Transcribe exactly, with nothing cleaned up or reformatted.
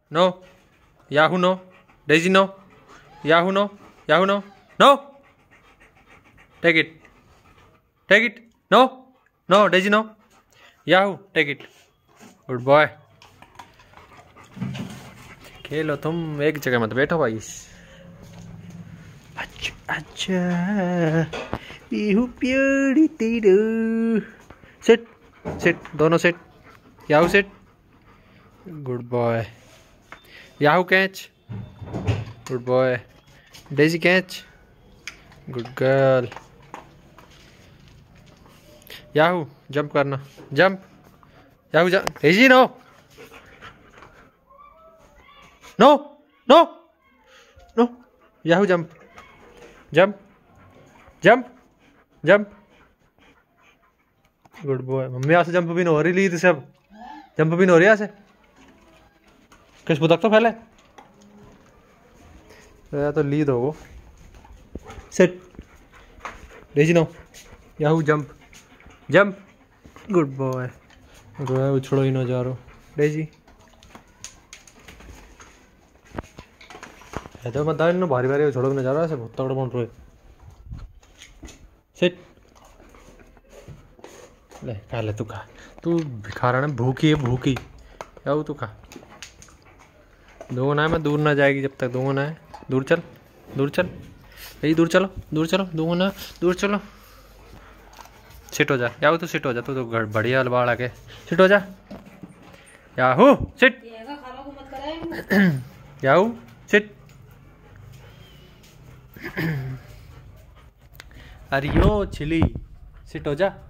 No, Yahoo no, Daisy no, Yahoo no, Yahoo no, no, take it, take it, no, no, Daisy no, Yahoo, take it, good boy. खेलो तुम, एक जगह मत बैठो भाई। अच्छा अच्छा, पीहू प्यारी तेरे, सिट सिट, दोनों sit, Yahoo sit, good boy. Yahoo catch, good boy. Daisy catch, good girl. Yahoo jump करना, jump, Yahoo jump, Daisy no, no, no, no, Yahoo jump, jump, jump, jump, good boy. Mummy यहाँ से jump भी नहीं हो रही, ली थी सब jump भी नहीं हो रही यहाँ से। किस बुतक तो पहले तो, तो लीड हो वो। Set, Daisy no, Yahoo jump, jump, good boy. रोया उछड़ो ही ना जा रो, डेजी है तो मत इन भारी भारी उछड़ो ना जा रहा है, बहुत तगड़ा बन रहे। सेट, ले खा ले, तू खा, तू भिखारा ना, भूखी है भूखी, याहू तू खा। दूर ना है, मैं दूर ना जाएगी जब तक, दूर ना है, दूर चल, दूर चल, यही दूर चलो, दूर चलो, दूर ना, दूर चलो। सिट हो जा याहू, तो सिट हो जा, तू तो बढ़िया अलबाड़ आके सिट हो जा। याहू सिट, याहू सिट, अरे यो छिली, सिट हो जा।